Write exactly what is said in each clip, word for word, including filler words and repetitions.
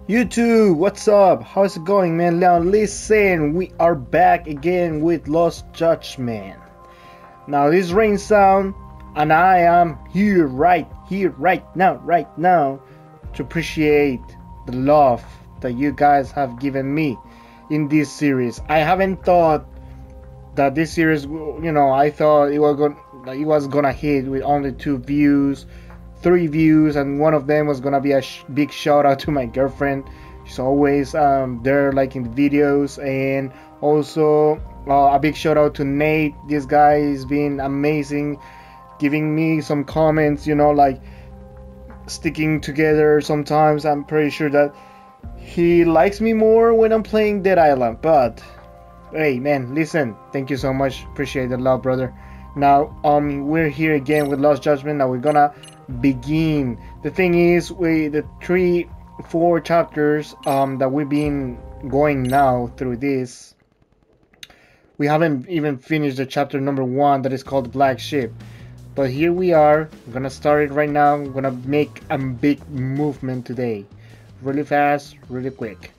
YouTube, what's up? How's it going, man? Now listen, we are back again with Lost Judgment. Now this is Rain Sound, and I am here, right here, right now, right now, to appreciate the love that you guys have given me in this series. I haven't thought that this series, you know, I thought it was going, it was gonna hit with only two views. Three views, and one of them was gonna be a sh big shout out to my girlfriend. She's always um, there liking the videos, and also uh, a big shout out to Nate. This guy has been amazing, giving me some comments, you know, like sticking together sometimes. I'm pretty sure that he likes me more when I'm playing Dead Island. But hey man, listen, thank you so much, appreciate the love, brother. Now um we're here again with Lost Judgment. Now we're gonna begin. The thing is, we the three four chapters um that we've been going now through this, we haven't even finished the chapter number one that is called Black Ship. But here we are. I'm gonna start it right now. I'm gonna make a big movement today, really fast, really quick.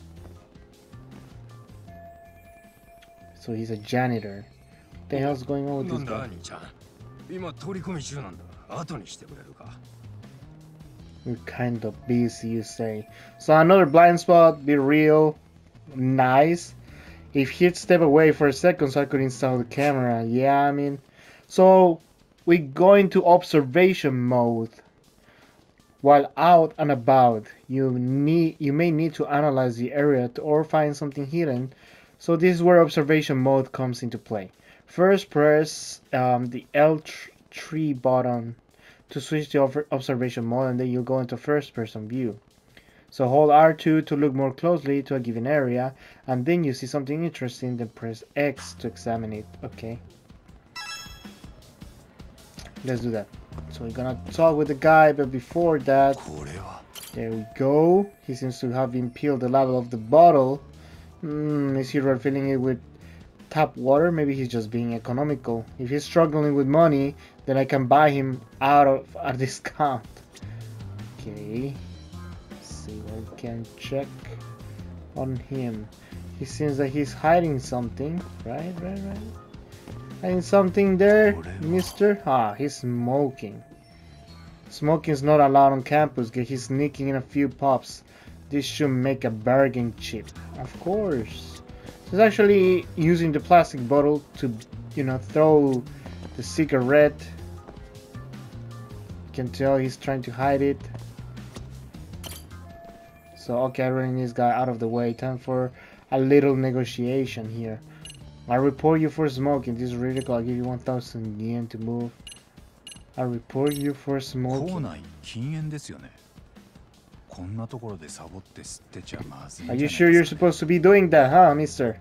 So he's a janitor. What the hell's going on with this guy? We're kind of busy, you say. So another blind spot, be real nice. If he'd step away for a second so I could install the camera. Yeah, I mean. So we go into observation mode. While out and about, you need you may need to analyze the area to, or find something hidden. So this is where observation mode comes into play. First, press um, the L three button to switch to observation mode, and then you'll go into first person view. So hold R two to look more closely to a given area, and then you see something interesting, then press X to examine it. Okay. Let's do that. So we're gonna talk with the guy, but before that, there we go. He seems to have been peeled the label of the bottle. Hmm, is he refilling it with tap water? Maybe he's just being economical. If he's struggling with money, then I can buy him out of a discount. Okay. Let's see what we can check on him. He seems that he's hiding something. Right, right, right. Hiding something there, mister? Ah, he's smoking. Smoking is not allowed on campus. He's sneaking in a few puffs. This should make a bargain chip. Of course. He's actually using the plastic bottle to, you know, throw the cigarette. You can tell he's trying to hide it. So, okay, running this guy out of the way. Time for a little negotiation here. I report you for smoking. This is critical. I'll give you one thousand yen to move. I report you for smoking. Are you sure you're supposed to be doing that, huh, mister?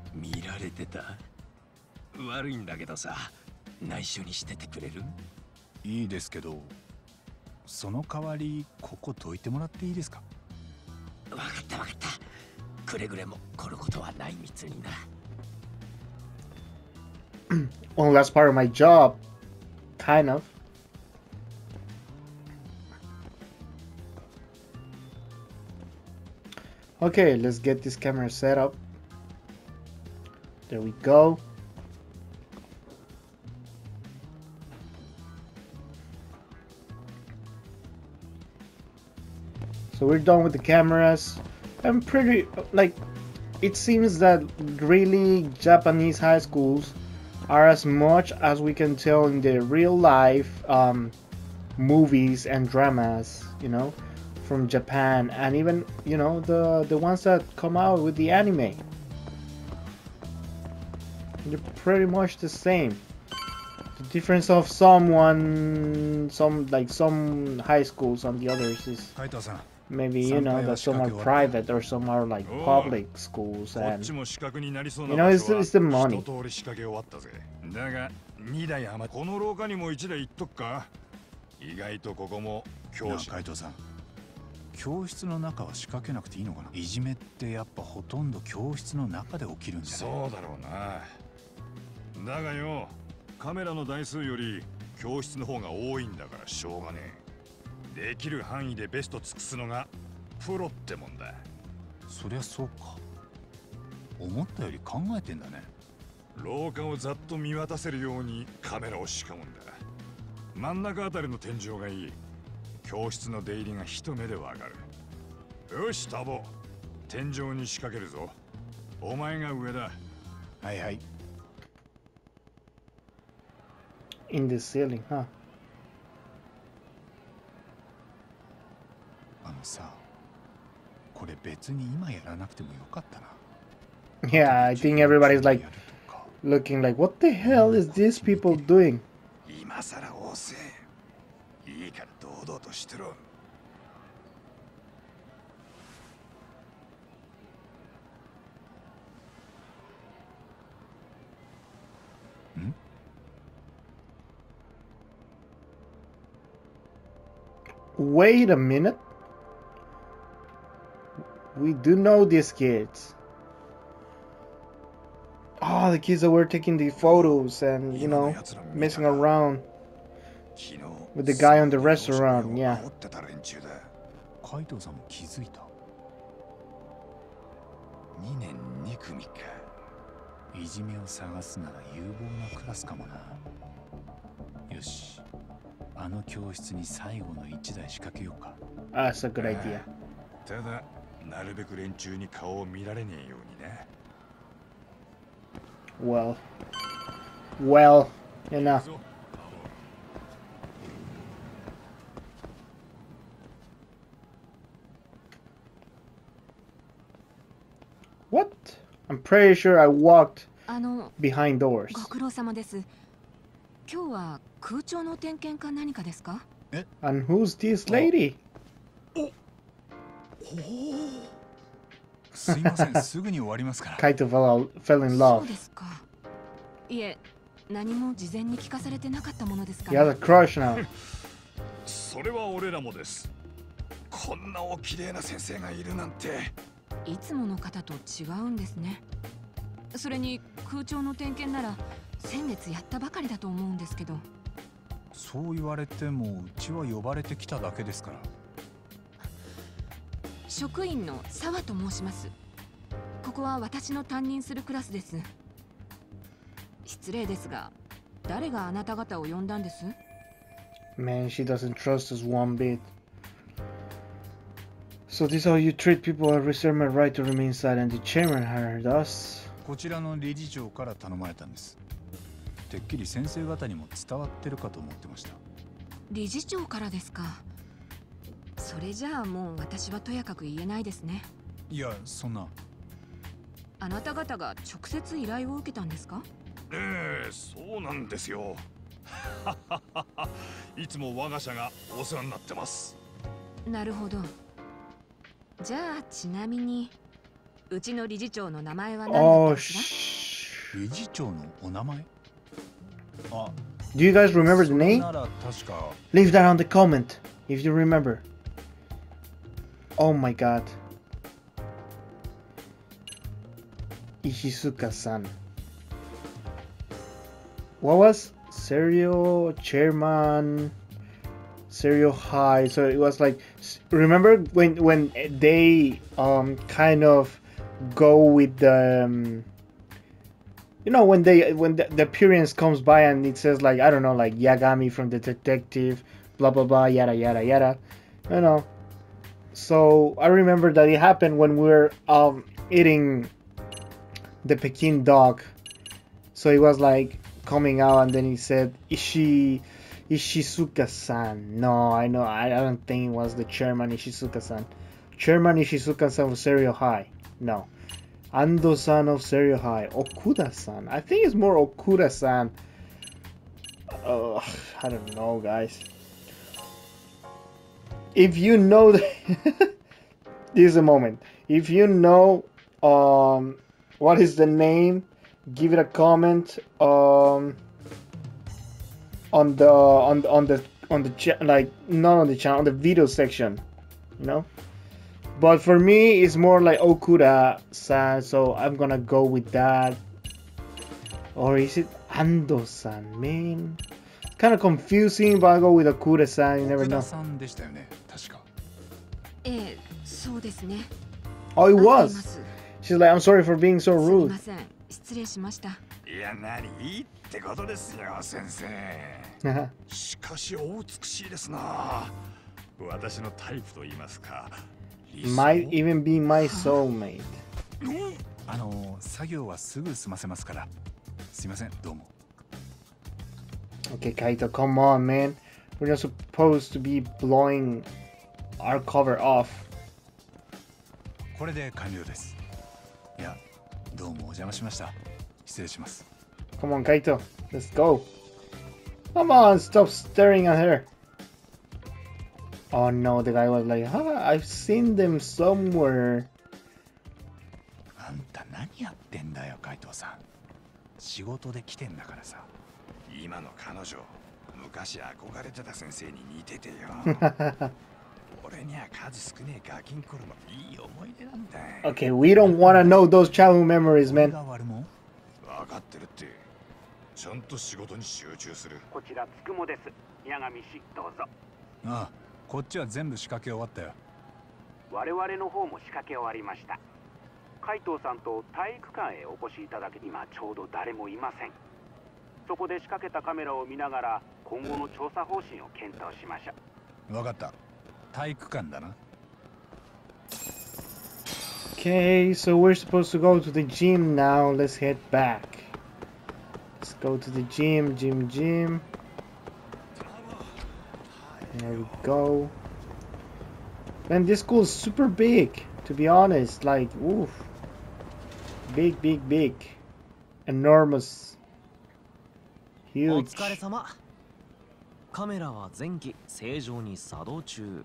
Well, that's part of my job. Kind of. Okay, let's get this camera set up. There we go. So we're done with the cameras. I'm pretty, like, it seems that really Japanese high schools are as much as we can tell in the real life um, movies and dramas, you know, from Japan, and even, you know, the the ones that come out with the anime. They're pretty much the same. The difference of someone, some like some high schools and the others is maybe, you know, that some are private or some are like public schools, and you know, it's, it's the money. 教室の中は仕掛けなくていいのかな。いじめってやっぱほとんど教室の中で起きるんじゃない。そうだろうな。だがよ、カメラの台数より教室の方が多いんだからしょうがねえ。できる範囲でベスト尽くすのがプロってもんだ。そりゃそうか。思ったより考えてんだね。廊下をざっと見渡せるようにカメラを仕込むんだ。真ん中あたりの天井がいい。教室の出入りが一目でわかる。よしタボ、天井に仕掛けるぞ。お前が上だ。はいはい。 In the ceiling, huh? あのさ、これ別に今やらなくてもよかったな。 Yeah, I think everybody's like looking like, what the hell is these people doing? 今さら押せ。いいから堂々としてろ。ん ？Wait a minute. We do know these kids. Oh, the kids that were taking the photos and, you know, messing around with the guy on the restaurant, yeah. カイトさんも気づいた。にねんに組か。いじめを探すなら有望なクラスかもな。よし、あの教室に最後の一台仕掛けようか。 That's a good idea. ただ、なるべく連中に顔を見られねえようにね。 Well, well, you know. What? I'm pretty sure I walked behind doors. ご苦労様です。今日は空調の点検か何かですか？ And who's this lady? すいません、すぐに終わりますから。 Kaito fell, fell in そう love. ですか。いえ、何も事前に聞かされてなかったものですか He ら。 has a crush now. それは俺らもです。こんなお綺麗な先生がいるなんて。 いつもの方と違うんですね。それに空調の点検なら先月やったばかりだと思うんですけど。 そう言われてもうちは呼ばれてきただけですから。 職員の沢と申します。ここは私の担任するクラスです。失礼ですが、誰があなた方を呼んだんです？ Man, she doesn't trust us one bit. So this is how you treat people. I reserve my right to remain silent. The chairman hired us. こちらの理事長から頼まれたんです。てっきり先生方にも伝わってるかと思ってました。 理事長からですか。それじゃあもう私はとやかく言えないですね。 いや、そんな。 あなた方が直接依頼を受けたんですか？ ええ、そうなんですよ。いつも我が社がお世話になってます。 なるほど。じゃあちなみにうちの理事長の名前は何だったんですか？ Oh, 理事長のお名前？あ、 do you guys remember the それ name? なら確か。 Leave that on the comment if you remember. Oh my god. Ishizuka-san. What was Serio Chairman Serio High? So it was like, remember when when they um kind of go with the um, you know, when they when the, the appearance comes by and it says like, I don't know, like Yagami from the detective, blah blah blah, yada yada yada, you know. So I remember that it happened when we were um eating the Peking dog. So he was like coming out and then he said, Ishi Ishizuka-san. No, I know, I, I don't think it was the chairman Ishizuka-san. Chairman Ishizuka-san of Serio High. No. Ando-san of Serio High. Okuda-san. I think it's more Okuda-san. Ugh, I don't know, guys. If you know the this is a moment. If you know um what is the name, give it a comment um on the on on the on the chat, like not on the channel, on the video section, you know. But for me, it's more like Okuda-san, so I'm gonna go with that. Or is it Ando-san? Man, kind of confusing, but I'll go with Okuda-san. You never know. さんでしたよね、確か。 ええ、そうですね。 Oh, it 合っていま was. す。 She's like, I'm sorry for being so すみ rude. ません、失礼しました。 いや、何いいってことですよ、先生。しかし、お美しいですな。私のタイプと言いますか。 Might even be my soulmate. あの、作業はすぐ済ませますから。すいません、どうも。 Okay, Kaito, come on, man. We're not supposed to be blowing our cover off. これで完了です。いや、どうもお邪魔しました。失礼します。 Come on, Kaito. Let's go. Come on, stop staring at her. Oh no, the guy was like, huh, I've seen them somewhere. あんた何やってんだよ、海藤さん。仕事で来てんだからさ。今の彼女、昔憧れてた先生に似ててよ。俺には数少ねえガキンコロのいい思い出なんだよ。 Okay, we don't want to know those childhood memories, man. 分かってるって。ちゃんと仕事に集中する。 こちらつくもです。八神氏どうぞ。 ああ、こっちは全部仕掛け終わったよ。 我々の方も仕掛け終わりました。海藤さんと体育館へお越しいただけ、今ちょうど誰もいません。そこで仕掛けたカメラを見ながら今後の調査方針を検討しましょう。 分かった。体育館だな。 Okay, so we're supposed to go to the gym now. Let's head back. Let's go to the gym, gym, gym. There we go. Man, this school is super big, to be honest. Like, oof. Big, big, big. Enormous. お Huge. 疲れ様。カメラは前期正常に作動中。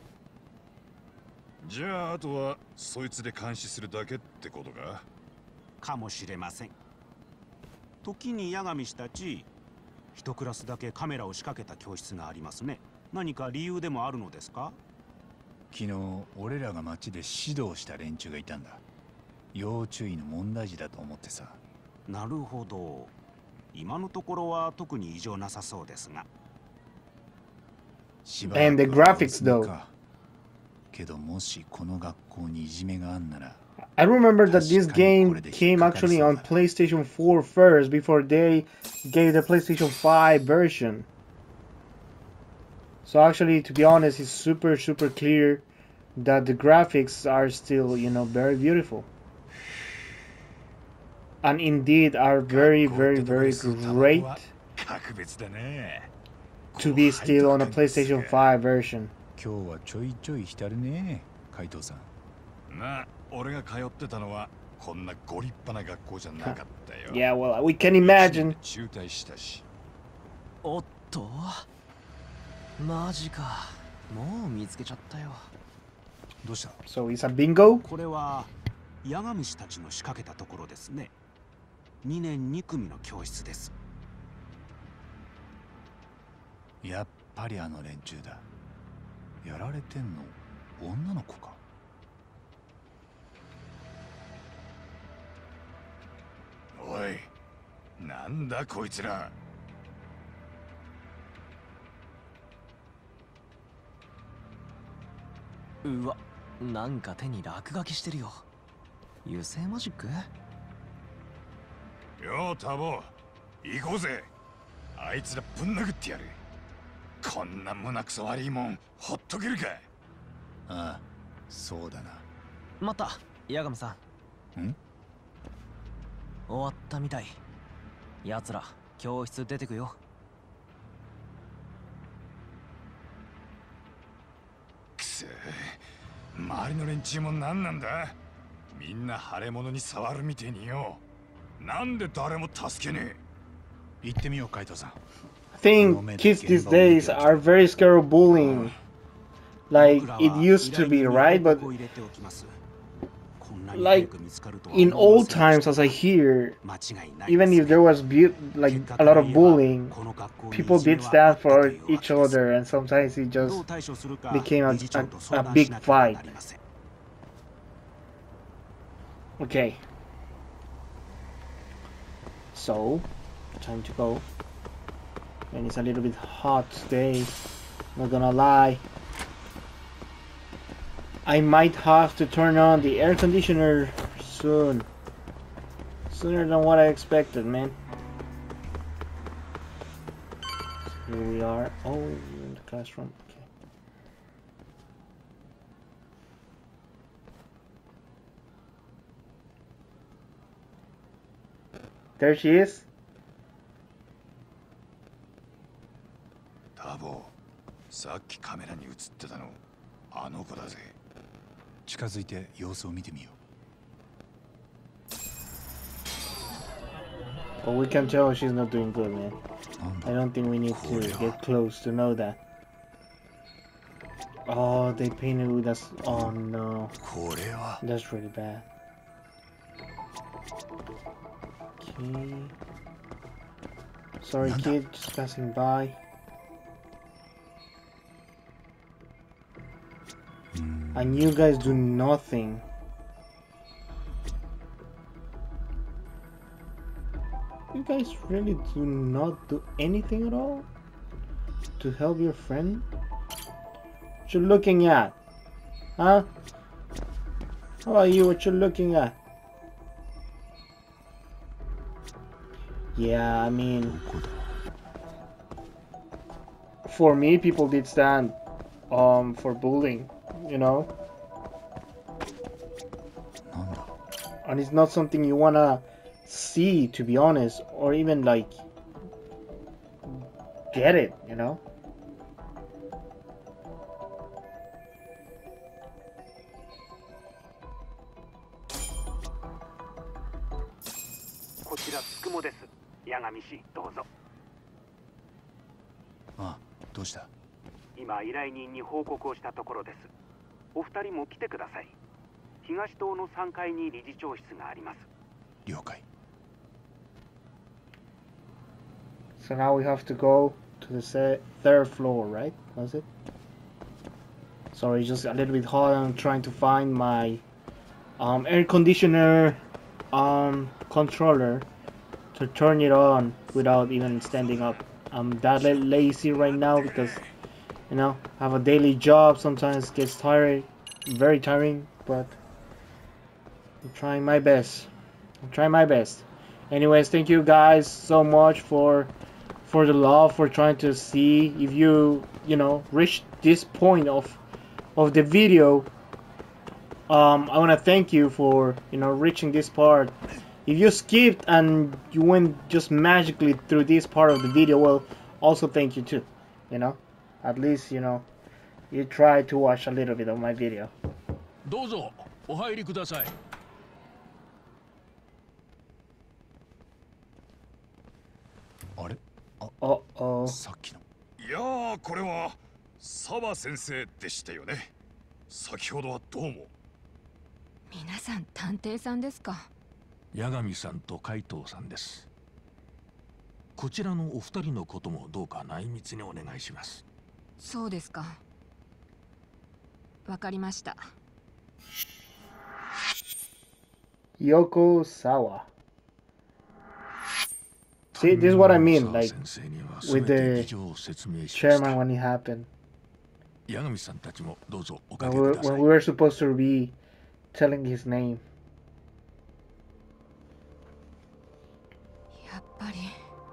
じゃああとはそいつで監視するだけってことか。 かもしれません。時に八神氏たち、一クラスだけカメラを仕掛けた教室がありますね。何か理由でもあるのですか？ 昨日俺らが街で指導した連中がいたんだ。要注意の問題児だと思ってさ。 なるほど。今のところは特に異常なさそうですが。 And the graphics though. けどもしこの学校にいじめがあんなら。 I remember that this game came actually on PlayStation four first before they gave the PlayStation five version. So actually, to be honest, it's super super clear that the graphics are still, you know, very beautiful. And indeed are very very very great to be still on a PlayStation five version. 今日はちょいちょい浸るね、海藤さん。まあ、俺が通ってたのはこんなご立派な学校じゃなかったよ。 Yeah, well, we can imagine. 中退したし。 おっと、マジか。もう見つけちゃったよ。 どうした？ So it's a bingo? これは八神氏たちの仕掛けたところですね。にねんに組の教室です。 やっぱりあの連中だ。やられてんの女の子か。おい、なんだこいつら。 うわ、なんか手に落書きしてるよ。油性マジック？ ようタボ、行こうぜ。あいつらぶん殴ってやる。こんな胸くそ悪いもんほっとけるか。ああ、そうだな。 また、八神さん。 ん？ 終わったみたい。奴ら教室出てくよ。 くせえ、周りの連中も何なんだ。みんな腫れ物に触るみてえによ。なんで誰も助けねえ。行ってみよう、海藤さん。 I think kids these days are very scared of bullying. Like it used to be, right? But like in old times, as I hear, even if there was like a lot of bullying, people did stand for each other, and sometimes it just became a, a, a big fight. Okay. So, time to go. And it's a little bit hot today, not gonna lie. I might have to turn on the air conditioner soon. Sooner than what I expected, man. Here we are. Oh, we're in the classroom. Okay. There she is. タボ、さっきカメラに映ってたの、あの子だぜ。近づいて様子を見てみよう。 But we can tell she's not doing good, man. I don't think we need to get close to know that. Oh, they painted with us. Oh no. That's really bad. Okay. Sorry, kid, just passing by. And you guys do nothing. You guys really do not do anything at all to help your friend? What you looking at? Huh? How about you? What you looking at? Yeah, I mean, for me, people did stand um for bullying, you know, and it's not something you wanna see, to be honest, or even like get it, you know. Ah, どうした？ 今依頼人に報告をしたところです。お二人も来てください。東棟のさんがいに理事長室があります。 了解。 So now we have to go to the third floor, right? Was it? Sorry, just a little bit hard. I'm trying to find my um, air conditioner um, controller to turn it on without even standing up. I'm that lazy right now because, you know, I have a daily job. Sometimes it gets tiring, very tiring, but I'm trying my best. I'm trying my best. Anyways, thank you guys so much for for the love, for trying to see if you, you know, reached this point of of the video. Um, I want to thank you for, you know, reaching this part. If you skipped and you went just magically through this part of the video, well, also thank you too. You know, at least, you know, you try to watch a little bit of my video. どうぞお入りください。 あれ？あ、 あ、あ、 さっきの。いやー、これは澤先生でしたよね。先ほどはどうも。 皆さん探偵さんですか？ 八神さんと海藤さんです。こちらのお二人のこともどうか内密にお願いします。 そうですか。わかりました。 Yokosawa. See, this is what I mean, like with the chairman when it happened. 八神さんたちもどうぞおか When け we くださ when い。 we were supposed to be telling his name. やっぱり。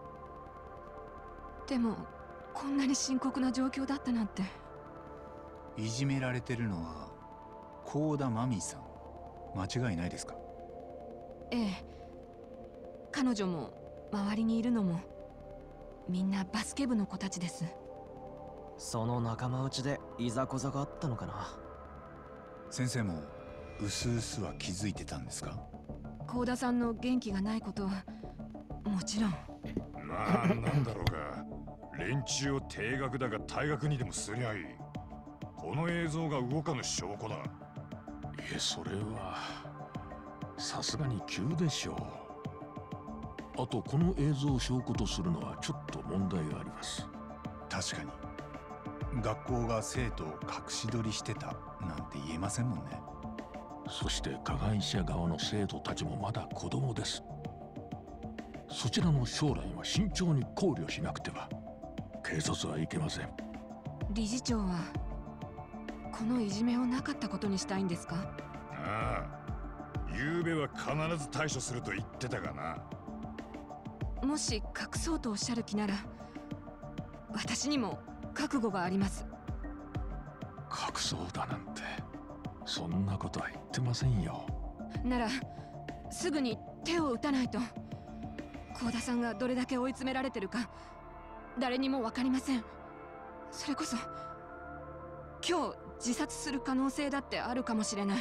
でもこんなに深刻な状況だったなんて。 いじめられてるのは幸田真美さん。間違いないですか？ ええ。彼女も周りにいるのもみんなバスケ部の子たちです。 その仲間内でいざこざがあったのかな。 先生もうすうすは気づいてたんですか？ 幸田さんの元気がないことはもちろん。 まあなんだろうか。連中を定額だが退学にでもすりゃいい。この映像が動かぬ証拠だ。いえ、それはさすがに急でしょう。あとこの映像を証拠とするのはちょっと問題があります。 確かに学校が生徒を隠し撮りしてたなんて言えませんもんね。 そして加害者側の生徒たちもまだ子供です。そちらの将来は慎重に考慮しなくては警察はいけません。 理事長はこのいじめをなかったことにしたいんですか？ ああ、昨べは必ず対処すると言ってたがな。 もし隠そうとおっしゃる気なら、私にも覚悟があります。 隠そうだなんて、そんなことは言ってませんよ。 ならすぐに手を打たないと。幸田さんがどれだけ追い詰められてるか誰にも分かりません。それこそ今日自殺する可能性だってあるかもしれない。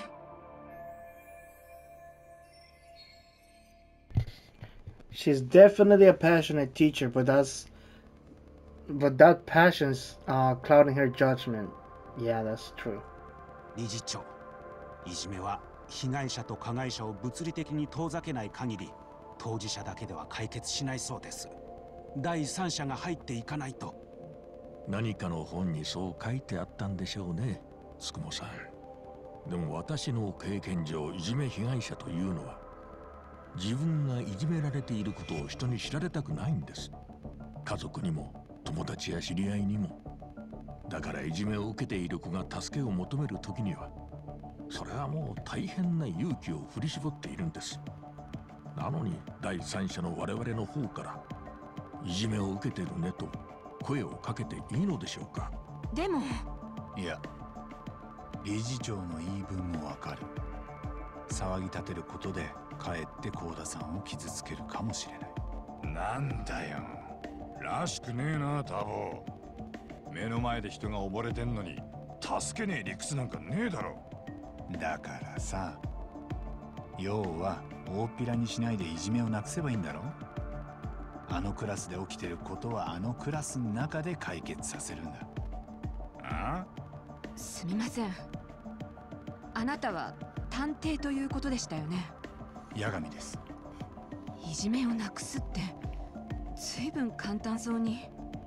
She's definitely a passionate teacher, but that's but that passion's uh, clouding her judgment. Yeah, that's true. 理事長、いじめは被害者と加害者を物理的に遠ざけない限り当事者だけでは解決しないそうです。第三者が入っていかないと。 何かの本にそう書いてあったんでしょうね、つくもさん。でも私の経験上、いじめ被害者というのは自分がいじめられていることを人に知られたくないんです。家族にも友達や知り合いにも。だからいじめを受けている子が助けを求める時には、それはもう大変な勇気を振り絞っているんです。なのに第三者の我々の方からいじめを受けてるねと声をかけていいのでしょうか。 でもいや、理事長の言い分もわかる。騒ぎ立てることでかえって幸田さんを傷つけるかもしれない。なんだよ、らしくねえなタボ。目の前で人が溺れてんのに助けねえ理屈なんかねえだろ。だからさ、要は大っぴらにしないでいじめをなくせばいいんだろ。あのクラスで起きてることはあのクラスの中で解決させるんだ。ああ？ すみません。あなたは探偵ということでしたよね。 八神です。 いじめをなくすって随分簡単そうに。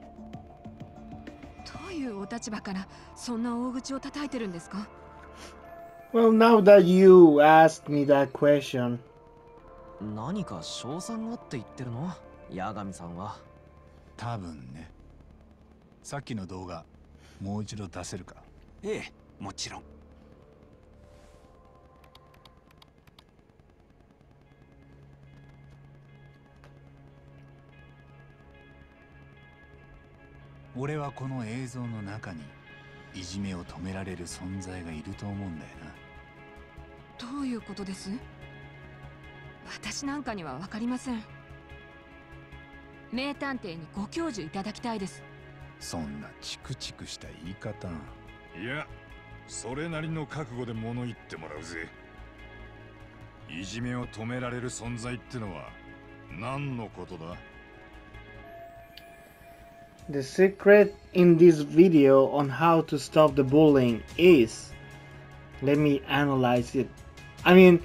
どういうお立場からそんな大口を叩いてるんですか？ Well, now that you asked me that question. 何か賞賛がって言ってるの？八神さんは。 多分ね。さっきの動画もう一度出せるか？ ええ、もちろん。 俺はこの映像の中にいじめを止められる存在がいると思うんだよな。 どういうことです？私なんかには分かりません。名探偵にご教授いただきたいです。 そんなチクチクした言い方。いや、それなりの覚悟で物言ってもらうぜ。いじめを止められる存在ってのは何のことだ？ The secret in this video on how to stop the bullying is, let me analyze it. I mean,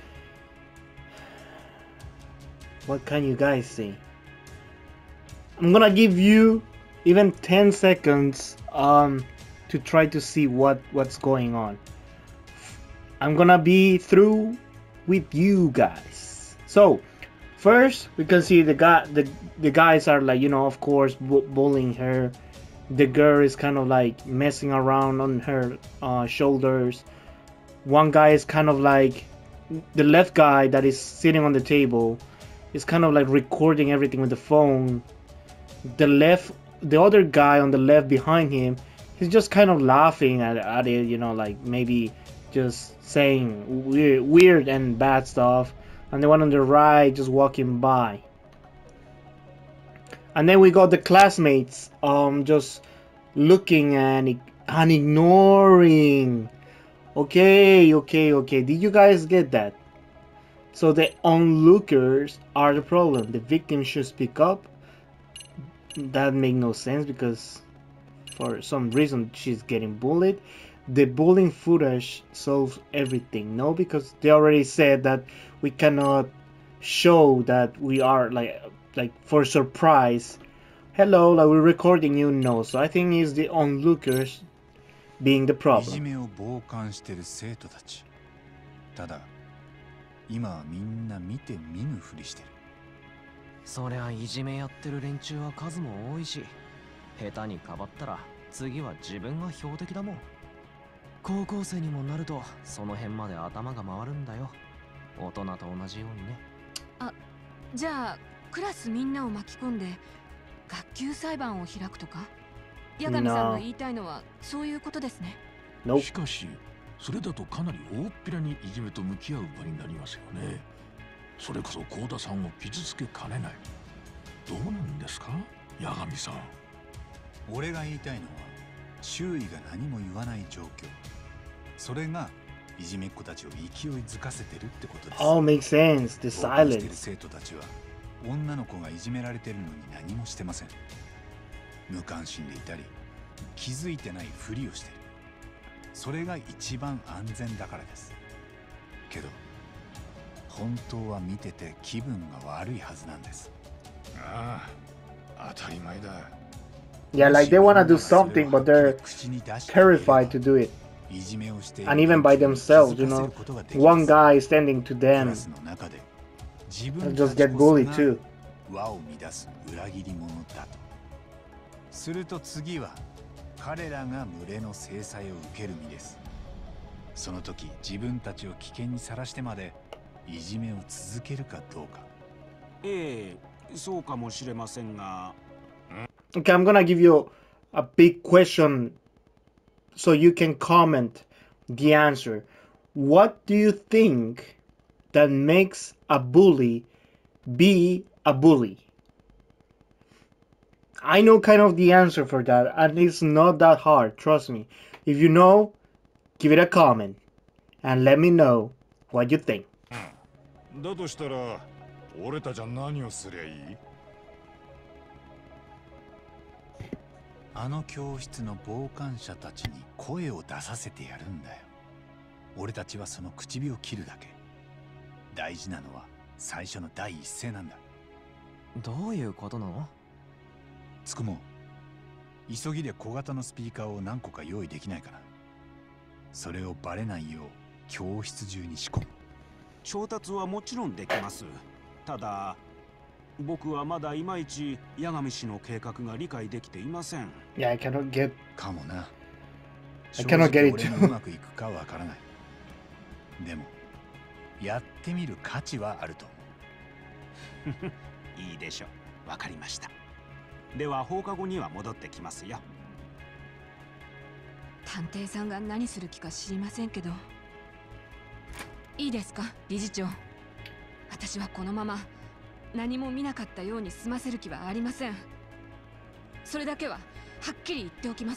what can you guys say? I'm gonna give you even ten seconds um to try to see what what's going on. I'm gonna be through with you guys. So first, we can see the guy, the the guys are like, you know, of course, bu bullying her. The girl is kind of like messing around on her uh, shoulders. One guy is kind of like, the left guy that is sitting on the table is kind of like recording everything with the phone. The left, the other guy on the left behind him, he's just kind of laughing at, at it, you know, like maybe just saying weird, weird and bad stuff. And the one on the right just walking by. And then we got the classmates um just looking and, and ignoring. Okay, okay, okay. Did you guys get that? So the onlookers are the problem. The victim should speak up. That makes no sense because for some reason she's getting bullied. The bullying footage solves everything. No, because they already said that we cannot show that we are like like for surprise. Hello, like we're recording you. No, so I think it's the onlookers being the problem. いじめを傍観してる生徒たち。ただ、今はみんな見て見ぬふりしてる。 そりゃいじめやってる連中は数も多いし、下手にかばったら次は自分が標的だもん。 高校生にもなるとその辺まで頭が回るんだよ。大人と同じようにね。 あ、じゃあクラスみんなを巻き込んで学級裁判を開くとか？八神さんの言いたいのはそういうことですね。 Nope. しかしそれだとかなり大っぴらにいじめと向き合う場になりますよね。それこそ幸田さんを傷つけかねない。どうなんですか、八神さん。 俺が言いたいのは周囲が何も言わない状況、それがいじめっ子たちを勢いづかせてるってことです。 All makes sense. The 傍観してる silence. 生徒たちは女の子がいじめられてるのに何もしてません。無関心でいたり気づいてないふりをしてる。それが一番安全だからです。けど本当は見てて気分が悪いはずなんです。 ああ、当たり前だ。 Yeah, like they wanna do something, but they're terrified to do it. And even by themselves, you know, one guy standing to them and just get bullied too. 輪を乱す裏切り者だと。すると次は彼らが群れの制裁を受ける身です。その時自分たちを危険にさらしてまでいじめを続けるかどうか。 ええ、そうかもしれませんが。 Okay, I'm gonna give you a big question so you can comment the answer. What do you think that makes a bully be a bully? I know kind of the answer for that, and it's not that hard, trust me. If you know, give it a comment and let me know what you think. だとしたら俺たちは何をすりゃいい？ あの教室の傍観者たちに声を出させてやるんだよ。俺たちはその唇を切るだけ。大事なのは最初の第一声なんだ。 どういうことなの？ つくも急ぎで小型のスピーカーを何個か用意できないかな。それをバレないよう教室中に仕込む。 調達はもちろんできます。ただ僕はまだいまいち八神氏の計画が理解できていません。 Yeah, I cannot get. かもな。 I cannot get it. 俺もうまくいくかわからない。でもやってみる価値はあると思う。 いいでしょう。わかりました。では放課後には戻ってきますよ。 探偵さんが何する気か知りませんけど、いいですか理事長。私はこのまま何も見なかったように済ませる気はありません。それだけははっきり言っておきます。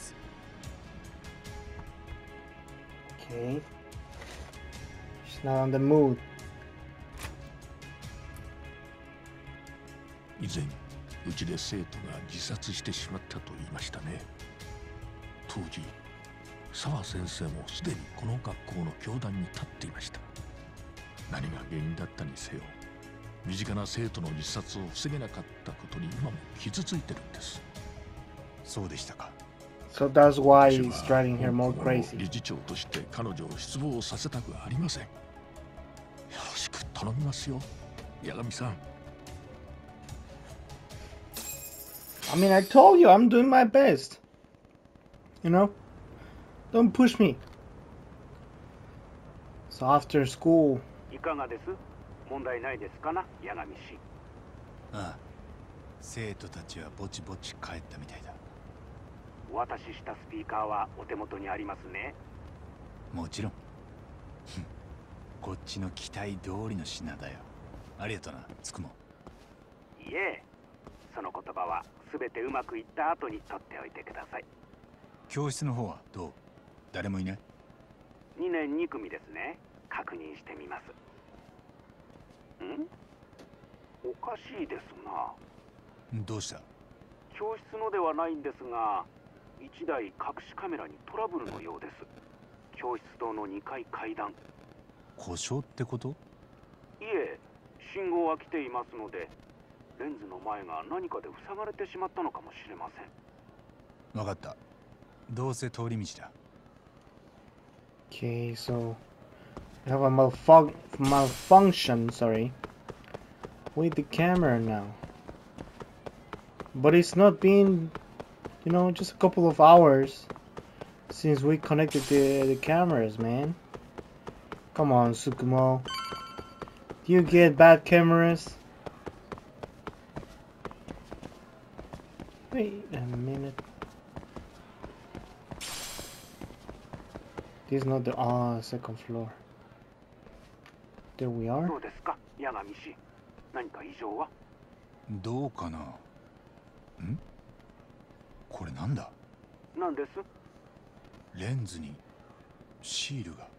Okay. She's not on the mood. 以前うちで生徒が自殺してしまったと言いましたね。当時澤先生もすでにこの学校の教壇に立っていました。何が原因だったにせよ身近な生徒の自殺を防げなかったことに今も傷ついてるんです。 そうでしたか。 So that's why he's driving her more crazy. 理事長として彼女を失望させたくありません。よろしく頼みますよ、八神さん。 I mean, I told you I'm doing my best. You know? Don't push me. So after school. いかがです？問題ないですかな、八神氏。 ああ、生徒たちはぼちぼち帰ったみたいだ。 お渡ししたスピーカーはお手元にありますね。 もちろん。こっちの期待通りの品だよ。ありがとな、つくも。 いえ、その言葉は全てうまくいった後に取っておいてください。 教室の方はどう？誰もいない？ にねんに組ですね。確認してみます。ん？おかしいですな。 どうした？ 教室のではないんですが、いちだい隠しカメラにトラブルのようです。教室棟のにかい階段。 故障ってこと？ いえ、信号は来ていますので、レンズの前が何かで塞がれてしまったのかもしれません。 わかった。どうせ通り道だ。 Okay, so we have a malfun malfunction, sorry, with the camera now. But it's not been, you know, just a couple of hours Since we connected the, the cameras, man. Come on, Tsukumo. Do you get bad cameras? Wait a minute. This is not the ah, second floor. There we are. どうですか、八神氏。何か異常は？ どうかな。ん？これなんだ？ 何です？ レンズにシールが。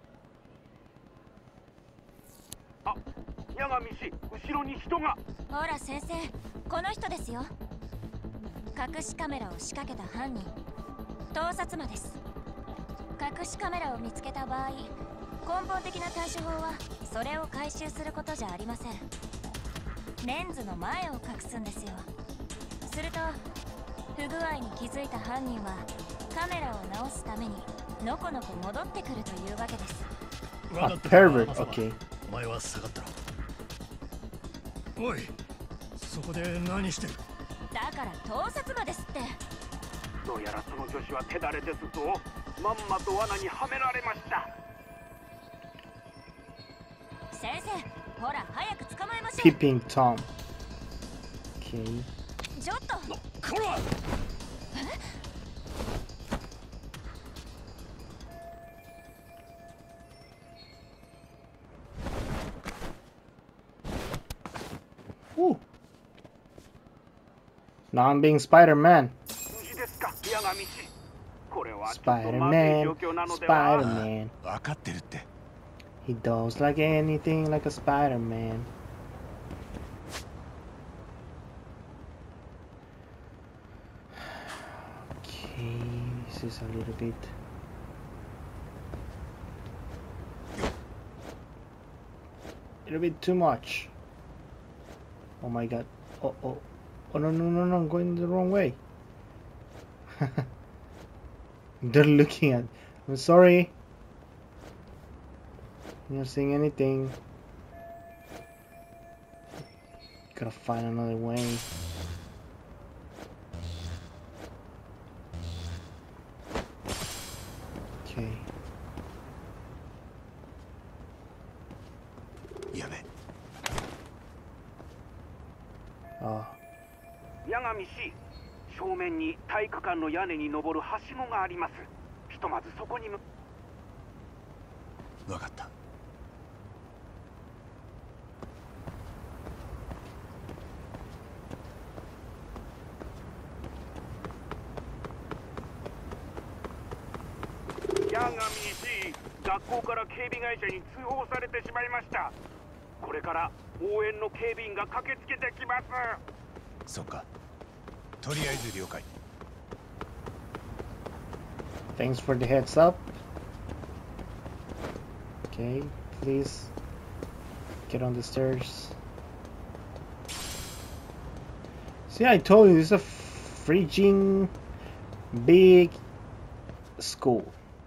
あ、八神氏、後ろに人が。 ほら先生、この人ですよ。隠しカメラを仕掛けた犯人、盗撮魔です。隠しカメラを見つけた場合、根本的な対処法はそれを回収することじゃありません。レンズの前を隠すんですよ。すると不具合に気づいた犯人はカメラを直すためにのこのこ戻ってくるというわけです。 あ、pervert。Okay。 お前は下がったろ。おい、そこで何してる？ だから盗撮魔ですって。 どうやらその女子は手だれですぞ。まんまと罠にはめられました。 先生、ほら早く捕まえましょう。 Peeping Tom。Okay。 ちょっと。 こら。 Ooh. Now I'm being Spider-Man. Spider-Man, Spider-Man. He does like anything like a Spider-Man. Okay, this is a little bit. A little bit too much. Oh my god. Oh, oh. Oh no, no, no, no, I'm going the wrong way. They're looking at. I'm sorry. I'm not seeing anything. Gotta find another way. Okay. Ah. 八神氏、正面に体育館の屋根に登るはしごがあります。ひとまずそこにむ。 わかった。 八神氏、学校から警備会社に通報されてしまいました。これから応援の警備員が駆けつけてきます。 そっか。とりあえず了解。 Thanks for the heads up. Okay, please get on the stairs. See, I told you, this is a freaking big school.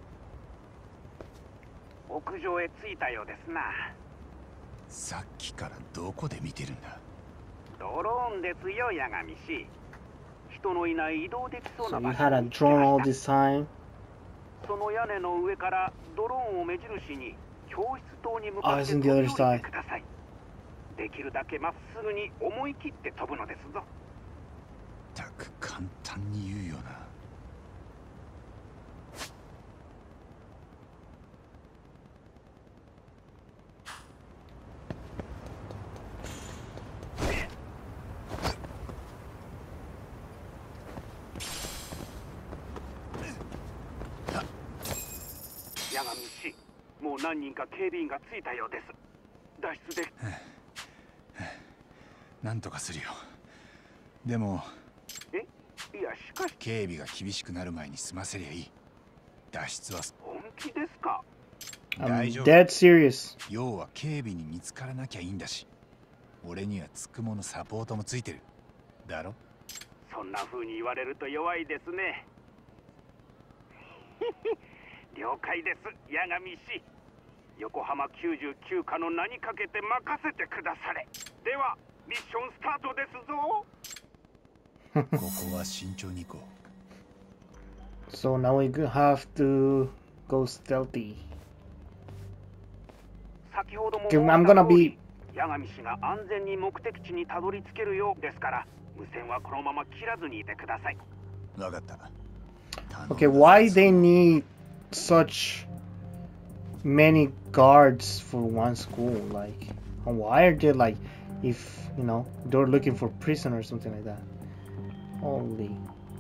屋上へ着いたようですな。 さっきからどこで見てるんだ？ ドローンですよ、八神氏。人のいない移動できそうな So you 場 had 所 a に来 drone ま all した。 this time? その屋根の上からドローンを目印に教室棟に向か Ah, っ it's て on 飛 the び other 降り side. てください。できるだけまっすぐに思い切って飛ぶのですぞ。 たく簡単に言うよな。 八神氏、もう何人か警備員が着いたようです。脱出で。 なんとかするよ。でも、 え、いやしかし警備が厳しくなる前に済ませりゃいい。脱出は本気ですか？ I'm dead serious. 要は警備に見つからなきゃいいんだし、俺にはつくものサポートもついてる。だろ？ そんな風に言われると弱いですね。了解です、八神氏。横浜きゅうじゅうきゅう課の名にかけて任せてくだされ。ではミッションスタートですぞ。 ここは慎重に行こ So now we have to go stealthy. Okay, I'm gonna be 八神氏が安全に目的地にたどり着けるようですから、無線はこのまま切らずにいてください。 わかった。 Okay, why they need such many guards for one school? Like, why are they like, if you know, they're looking for prisoners or something like that? Holy.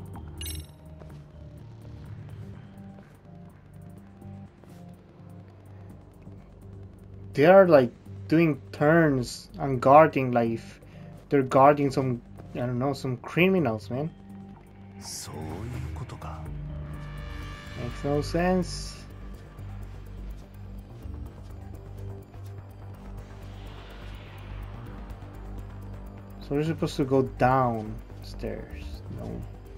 They are like doing turns and guarding, like if they're guarding some, I don't know, some criminals, man. そういうことか。 Makes no sense. So we're supposed to go downstairs. No.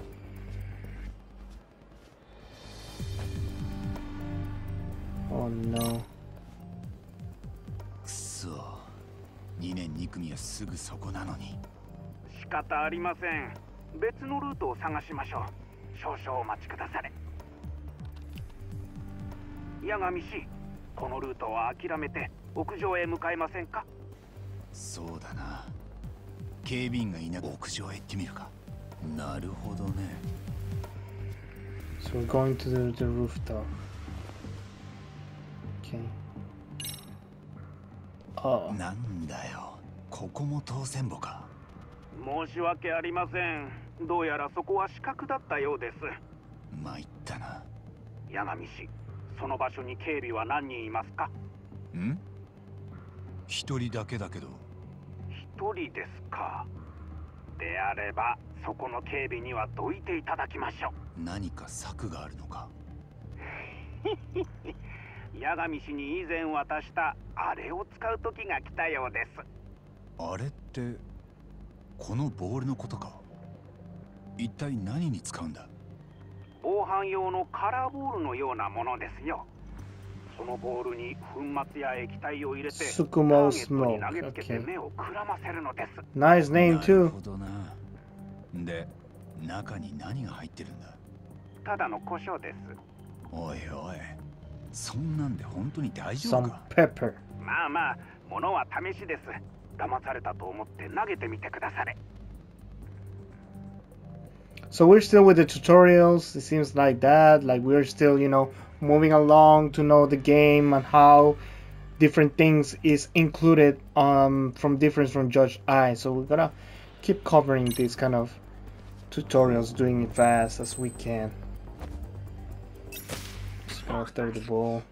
Oh no. くそ。にねんに組はすぐそこなのに。 仕方ありません。別のルートを探しましょう。少々お待ちくだされ。八神氏、このルートは諦めて屋上へ向かいませんか？ そうだな。警備員がいなく屋上へ行ってみるか。なるほどね。 So we're going to the, the rooftop. Okay. Oh. なんだよ。ここも当選簿か。 申し訳ありません。どうやらそこは死角だったようです。 参ったな。 八神氏、その場所に警備は何人いますか？ ん？一人だけだけど。 一人ですか。であれば、そこの警備にはどいていただきましょう。 何か策があるのか。 八神氏に以前渡したあれを使う時が来たようです。 あれってこのボールのことか。一体何に使うんだ？ 防犯用のカラーボールのようなものですよ。そのボールに粉末や液体を入れてターゲットに投げつけて目をくらませるのです。 Nice name too. なるほどな。で、中に何が入ってるんだ？ ただの胡椒です。 おいおい、そんなんで本当に大丈夫か？ Some pepper. まあまあ、ものは試しです。騙されたと思って投げてみてくだされ。 So we're still with the tutorials. It seems like that. Like we're still, you know, moving along to know the game and how different things is included um from difference from Judge I. So we're gonna keep covering these kind of tutorials, doing it fast as we can. Just gonna throw the ball.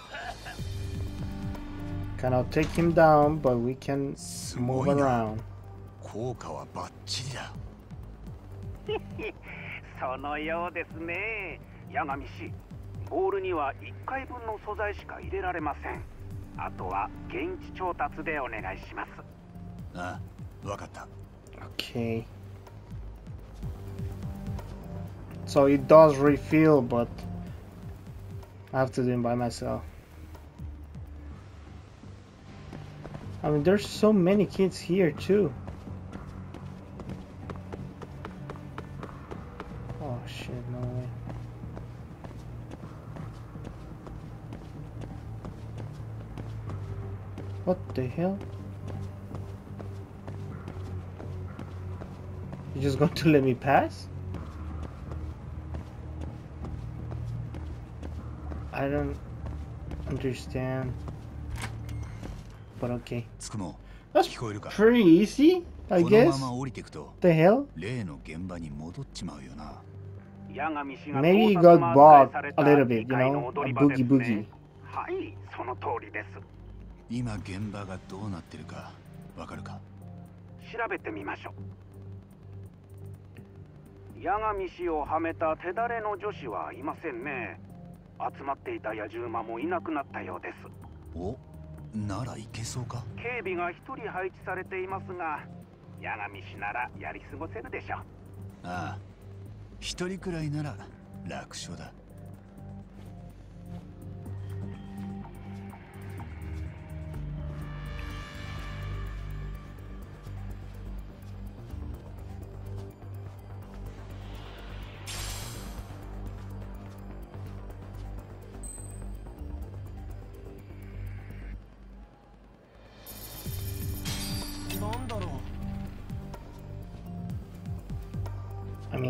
Cannot take him down, but we can move around. 効果はバッチリだ。 そのようですね。八神氏、ボールにはいっかいぶんの素材しか入れられません。あとは現地調達でお願いします。 ああ、わかった。 Okay. So it does refill, but I have to do it by myself. I mean, there's so many kids here too. Oh shit, no way. What the hell? You just going to let me pass? I don't understand. But okay. That's pretty easy, I guess. The hell? Maybe you got bugged a little bit, you know? A boogie boogie. はい、その通りです。 今現場がどうなってるかわかるか？ 調べてみましょう。八神氏をはめた手だれの女子はいませんね。集まっていた野獣馬もいなくなったようです。 お、ならいけそうか？ 警備が一人配置されていますが、八神氏ならやり過ごせるでしょう。 ああ、一人くらいなら楽勝だ。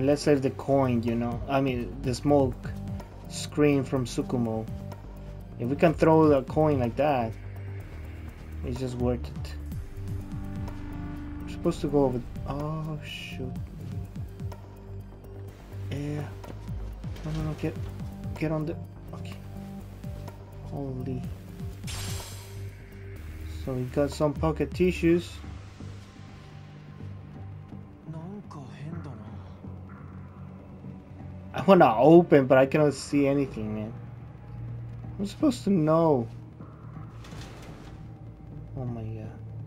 mean, let's save the coin, you know. I mean, the smoke screen from Tsukumo. If we can throw the coin like that, it's just worth it. We're supposed to go over. Oh shoot! Yeah. No, no, no. Get, get on the. Okay. Holy. So we got some pocket tissues. I wanna open, but I cannot see anything, man. I'm supposed to know. Oh my god.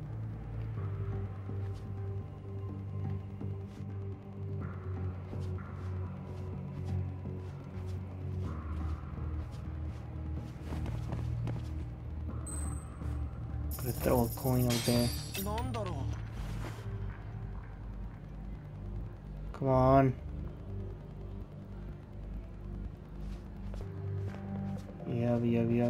Gonna throw a coin out there. Come on. Yeah, yeah, yeah.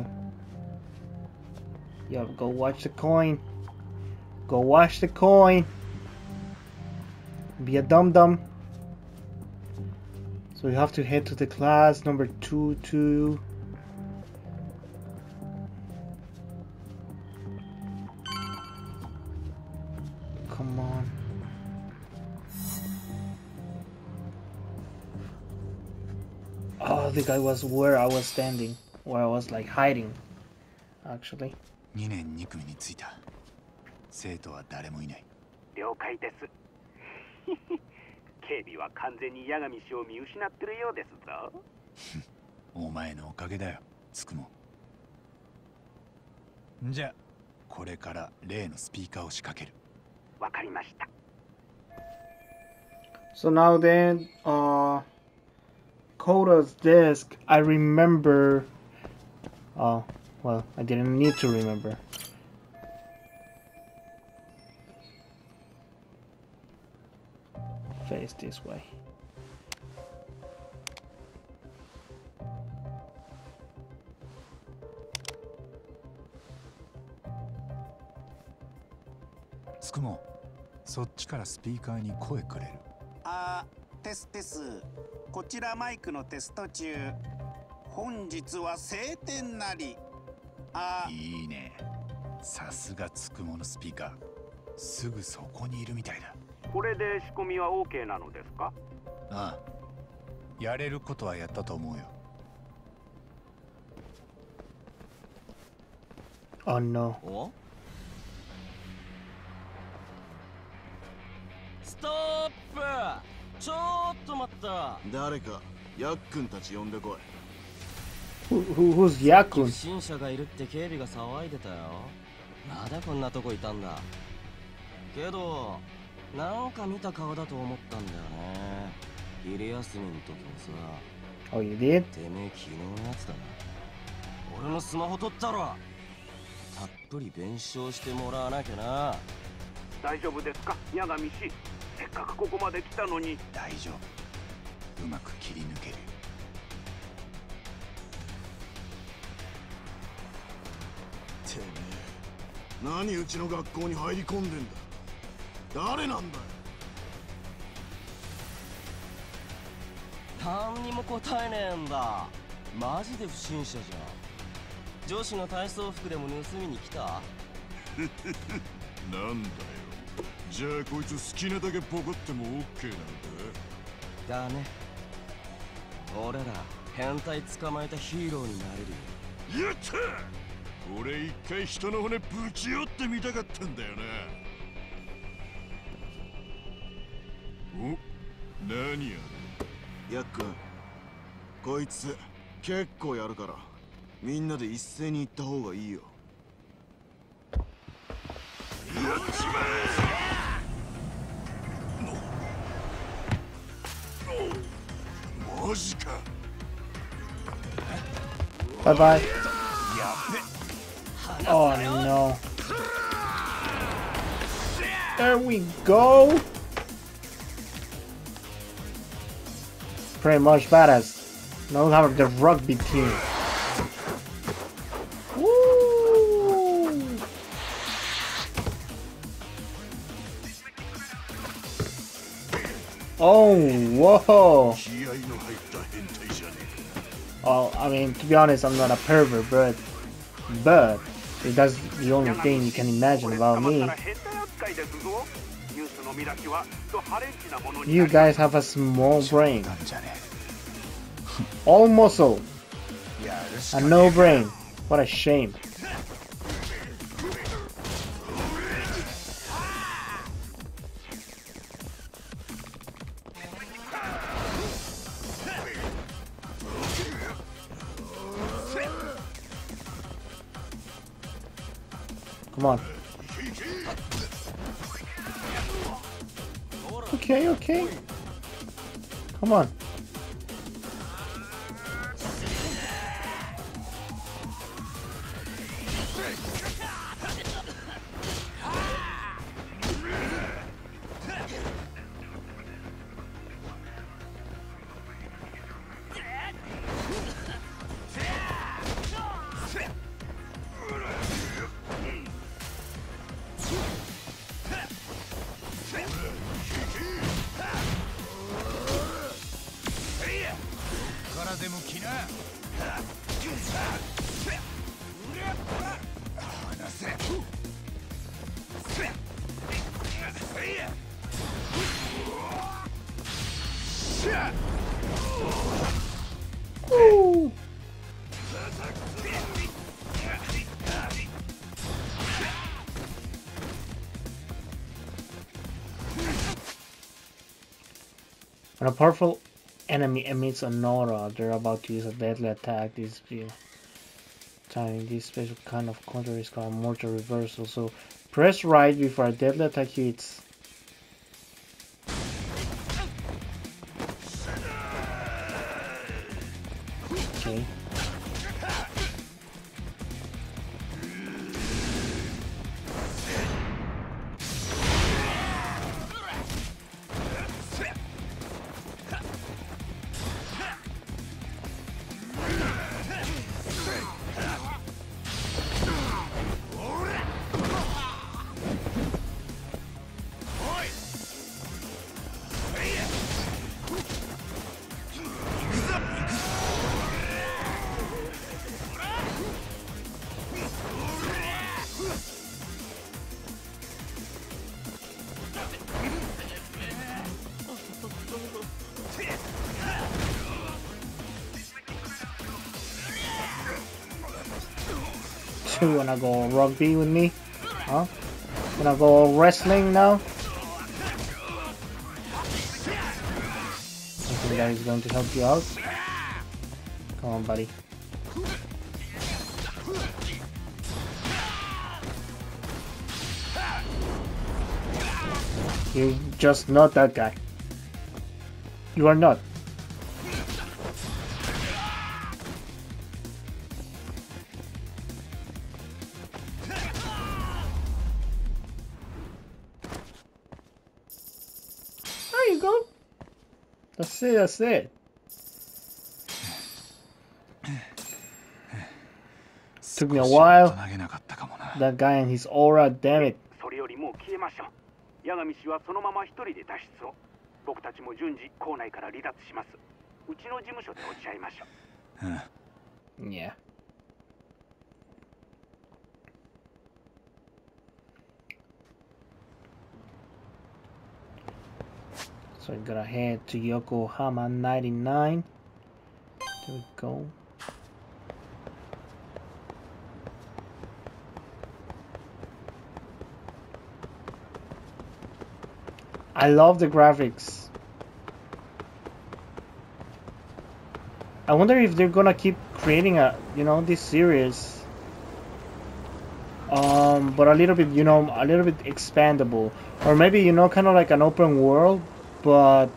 Yo, go watch the coin. Go watch the coin. Be a dum dum. So we have to head to the class number two two. Come on. Oh, the guy was where I was standing. Where I was like hiding, actually. にねんに組に着いた。生徒は誰もいない。 了解です。警備は完全に八神氏を見失ってるようですぞ。 お前のおかげだよ、つくも。じゃあ、これから例のスピーカーを仕掛ける。 わかりました。 So now then, uh, Koda's desk. I remember. Oh, well, I didn't need to remember. Face this way. Tsukumo, そっちからスピーカーに声くれる。 あー、テステス。こちらマイクのテスト中。本日は晴天なり。あ、 いいね。さすがつくものスピーカー。すぐそこにいるみたいだ。 これで仕込みは OK なのですか？ ああ。やれることはやったと思うよ。 Oh no. お？ストップ！ちょっと待った。 誰か、ヤックンたち呼んでこい。 Who, who, who's Yakun? 不審者がいるって警備が騒いでたよ。まだこんなとこいたんだ。けど、なんか見た顔だと思ったんだよね。昼休みの時にさ。 Oh, you did? てめえ昨日のやつだな。俺のスマホ取ったろ。たっぷり弁償してもらわなきゃな。 大丈夫ですか、八神氏。せっかくここまで来たのに。 大丈夫。うまく切り抜ける。 てめえ、何うちの学校に入り込んでんだ。誰なんだよ。 何にも答えねえんだ。マジで不審者じゃん。女子の体操服でも盗みに来た？ なんだよ。じゃあこいつ好きなだけボコっても OK なんだ。だね。俺ら変態捕まえたヒーローになれるよ。 やった！俺一回人の骨ぶち折ってみたかったんだよな。お、何やる？ ヤックン、こいつ結構やるからみんなで一斉に行った方がいいよ。 やっちまえ！マジか。 Bye bye. Oh no. There we go. Pretty much badass. Now we have the rugby team. Woo! Oh, whoa. Oh, I mean, to be honest, I'm not a pervert, but but that's the only thing you can imagine about me. You guys have a small brain. All muscle and no brain. What a shame. Come on. Okay, okay. Come on. Woo. When a powerful enemy emits an aura, they're about to use a deadly attack. This time, this special kind of counter is called mortal reversal. So press right before a deadly attack hits. Okay. You wanna go rugby with me? Huh? Wanna go wrestling now? I think that is going to help you out. Come on, buddy. You're just not that guy. You are not. There you go. That's it, that's it. Took me a while. That guy and his aura, damn it. それよりもう消えましょう。八神氏はそのまま一人で脱出を。僕たちも順次校内から離脱します。うちの事務所で落ち合いましょう。 Yeah. So I gotta head to Yokohama ninety-nine. There we go. I love the graphics. I wonder if they're gonna keep creating a, you know, this series. Um, but a little bit, you know, a little bit expandable. Or maybe, you know, kind of like an open world, but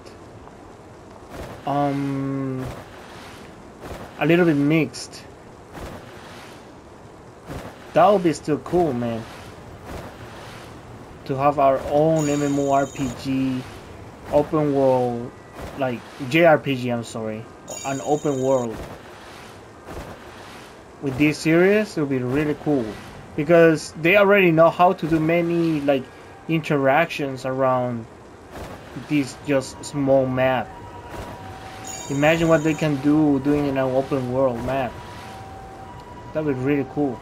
um, a little bit mixed. That would be still cool, man. To have our own MMORPG, open world, like J R P G, I'm sorry, an open world. With this series, it will be really cool. Because they already know how to do many like interactions around this just small map. Imagine what they can do doing in an open world map. That would be really cool.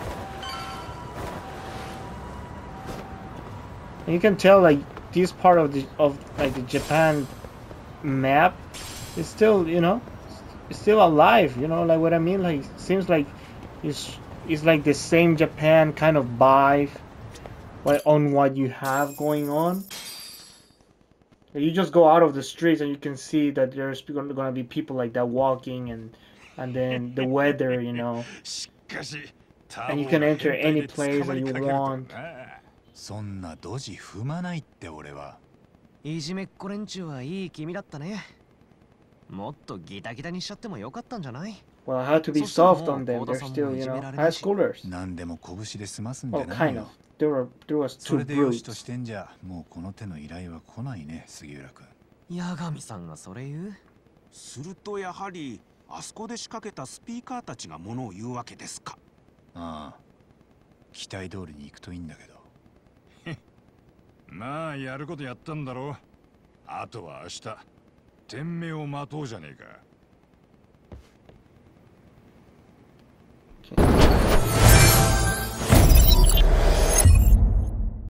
And you can tell like this part of the of like the Japan map is still, you know, it's still alive. You know, like what I mean. Like it seems like it's it's like the same Japan kind of vibe, like on what you have going on. You just go out of the streets and you can see that there's going to be people like that walking, and and then the weather, you know, and you can enter any place that you want. そんなドジ踏まないって俺は。 いじめっ子連中はいい君だったね。もっとギタギタにしちゃってもよかったんじゃない？ Well, I had to be soft on them. They're still, you know, high schoolers. 何でも拳で済ますんじゃ Oh, ない kind よ。 of. There were, there was そ two れでよし brutes. としてんじゃ、もうこの手の依頼は来ないね、杉浦君。 八神さんがそれ言う？ するとやはりあそこで仕掛けたスピーカーたちがものを言うわけですか。 ああ、期待通りに行くといいんだけど。 まあやることやったんだろう。あとは明日天命を待とうじゃねえか。